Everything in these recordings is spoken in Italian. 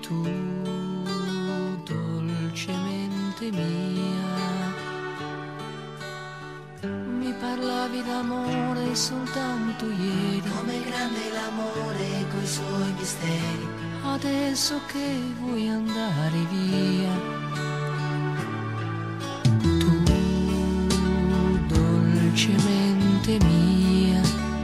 Tu, dolcemente mia, mi parlavi d'amore soltanto ieri. Com'è grande l'amore coi suoi misteri. Adesso che vuoi andare via, tu, dolcemente mia,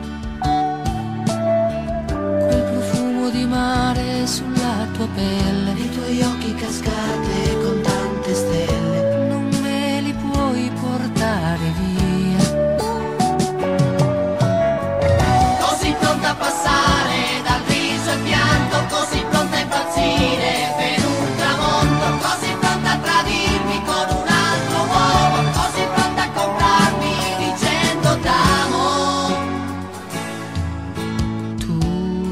quel profumo di mare sulla tua pelle, I tuoi occhi cascate con tante stelle. non me li puoi portare via. Così pronta a passare dal riso al pianto, così pronta a impazzire per un tramonto, così pronta a tradirmi con un altro uomo, così pronta a comprarmi dicendo t'amo. Tu,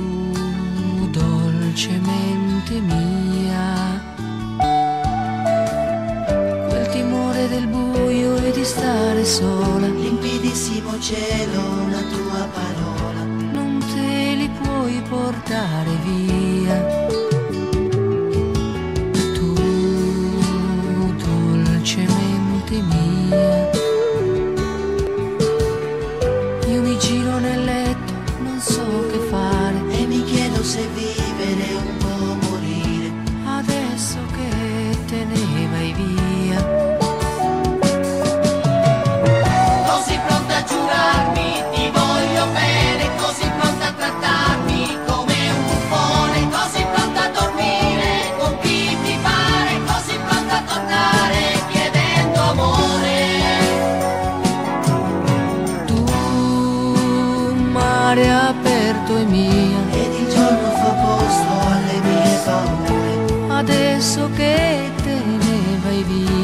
dolcemente mia, quel timore del buio e di stare sola, Limpidissimo cielo, una tua parola. non te li puoi portare via. Tu, dolcemente mia, io mi giro nel letto, non so che fare, E mi chiedo se vivere è un po' morire. adesso che te ne vai via. Così pronta a giurarmi ti voglio bene, così pronta a trattarmi come un buffone, così pronta a dormire con chi ti pare, così pronta a tornare chiedendo amore. Tu, mare aperto e mia, Ed il giorno fa posto alle mie paure. adesso che te ne vai via.